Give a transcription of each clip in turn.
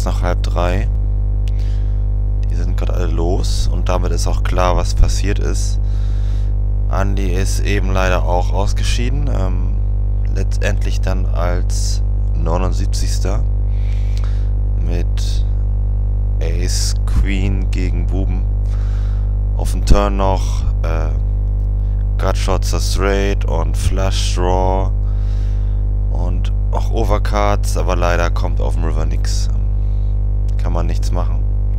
kurz nach 2:30. Die sind gerade alle los und damit ist auch klar, was passiert ist. Andy ist eben leider auch ausgeschieden. Letztendlich dann als 79. mit Ace Queen gegen Buben. Auf dem Turn noch Gutshots are straight und Flush Draw und auch Overcards, aber leider kommt auf dem River nix. Kann man nichts machen.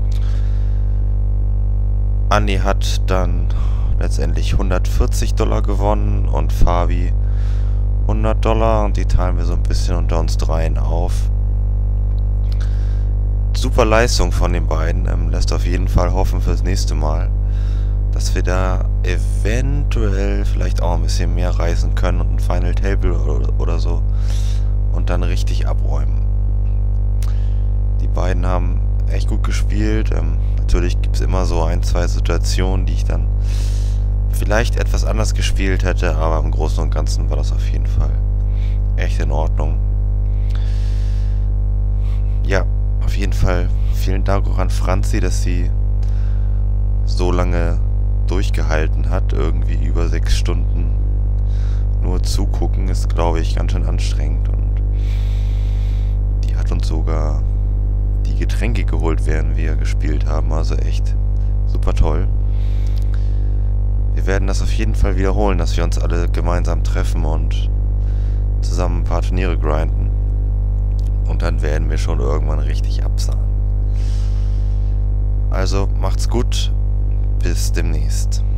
Andy hat dann letztendlich $140 gewonnen und Fabi $100 und die teilen wir so ein bisschen unter uns dreien auf. Super Leistung von den beiden, lässt auf jeden Fall hoffen fürs nächste Mal, dass wir da eventuell vielleicht auch ein bisschen mehr reißen können und ein Final Table oder so und dann richtig abräumen. Die beiden haben echt gut gespielt. Natürlich gibt es immer so ein, zwei Situationen, die ich dann vielleicht etwas anders gespielt hätte, aber im Großen und Ganzen war das auf jeden Fall echt in Ordnung. Ja, auf jeden Fall vielen Dank auch an Franzi, dass sie so lange durchgehalten hat. Irgendwie über 6 Stunden nur zugucken ist, glaube ich, ganz schön anstrengend. Und die hat uns sogar die Getränke geholt, während wir gespielt haben. Also echt super toll. Wir werden das auf jeden Fall wiederholen, dass wir uns alle gemeinsam treffen und zusammen ein paar Turniere grinden. Und dann werden wir schon irgendwann richtig absahen. Also macht's gut, bis demnächst.